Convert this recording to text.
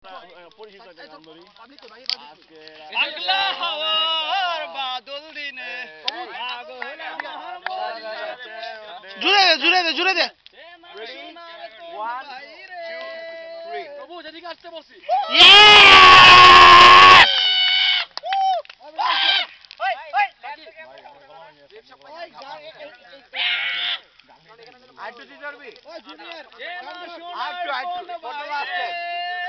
পরিচিত একটা গান ধরি পাগলা হাওয়ার বাদল দিনে জুড়ে দে জুড়ে দে জুড়ে দে প্রভু যেদিকে আসতে বলছি আইটু দিতে পারবি? আইটু ফটো আসছে